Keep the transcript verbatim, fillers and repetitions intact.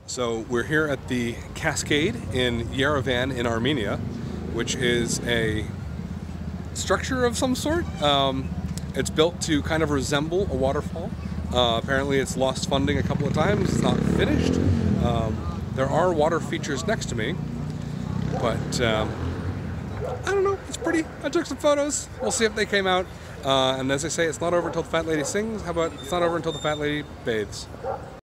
So we're here at the Cascade in Yerevan in Armenia, which is a structure of some sort. Um, it's built to kind of resemble a waterfall. Uh, apparently it's lost funding a couple of times, it's not finished. Um, there are water features next to me, but um, I don't know, it's pretty. I took some photos, we'll see if they came out. Uh, and as I say, it's not over until the fat lady sings. How about it's not over until the fat lady bathes?